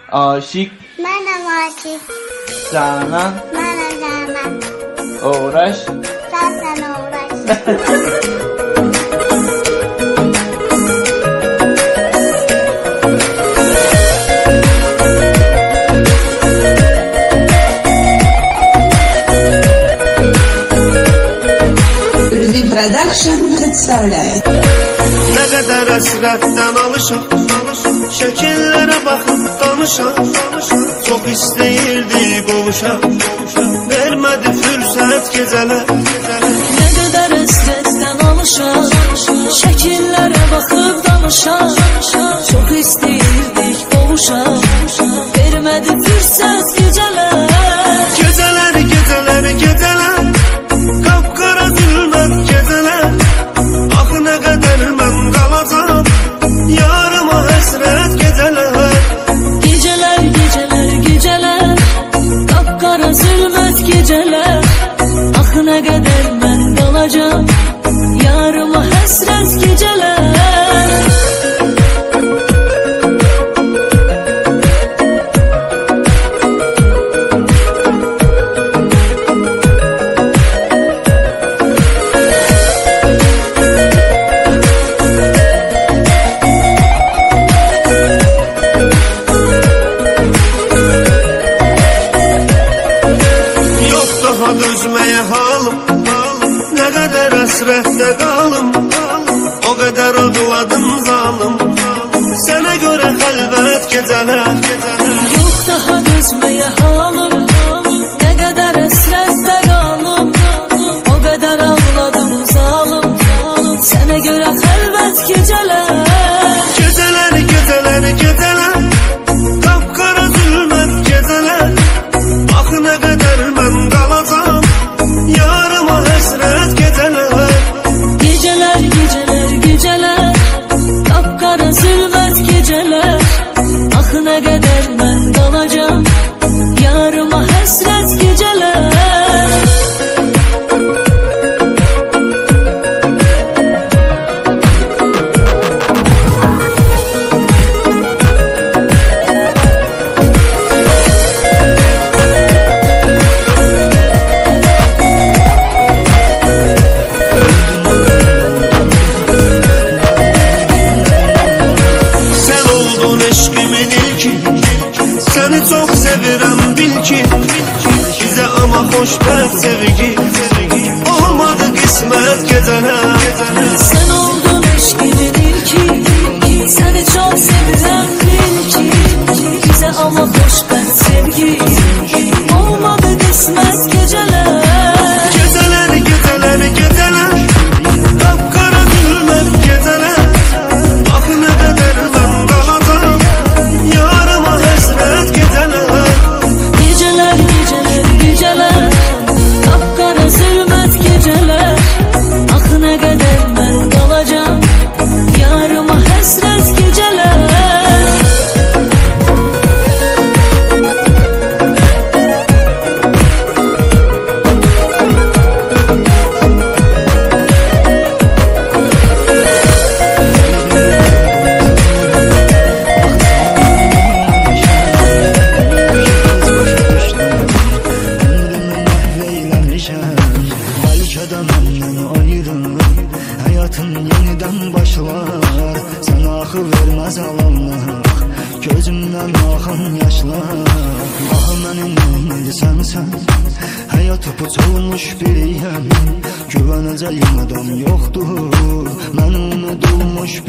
Aşık. Mənəm aşık. Canan. Mənəm Canan. Uğraş. Sən uğraş. Production представляет. Ne kadar hasretten alışam, şekillere bakıp danışam. Çok isteyirdi qovuşam, vermedi fürsət geceler. Ne kadar hasretten alışam, şekillere bakıp danışam. Çok isteyirdik qovuşam, vermedi fürsət geceler. Geceler, kapkara zülmət geceler. Axı ne kadar mən qalacam, yarıma həsrət geceler. Geceler, kapkara zülmət geceler. Axı ne kadar mən qalacam, yarıma həsrət geceler. Dözmeye halım, ne kadar hasrette kalım. O kadar ağladım zalım, sana göre halvet geceler. Yok daha dözmeye halım, ne kadar hasrette kalım. O kadar ağladım zalım, sana göre halvet geceler. Geceler, kapkara zülmət geceler. Axı ne kadar mən qalacam, yarıma həsrət geceler. Geceler, kapkara zülmət geceler. Axı ne kadar mən qalacam, yarıma həsrət geceler. Seni çok sevirəm bil ki, bize ama xoşbəxt sevgi olmadı qismət geceler. Sen oldun eşkimin ilki, seni çok sevirəm bil ki, bize ama xoşbəxt sevgi olmadı qismət geceler. Geceler, kapkara zülmət geceler. Axı ne kadar mən qalacam, yarıma həsrət geceler. Geceler, kapkara zülmət geceler. Axı ne kadar mən qalacam, yarıma həsrət geceler. Hayatın yeniden başlar, sana akıl vermez alanlar. Gözümden akan yaşlar, ah benim indi sensen. Hayatı puçulmuş biriyim, güveneceğim adam yoktur. Ben unutulmuş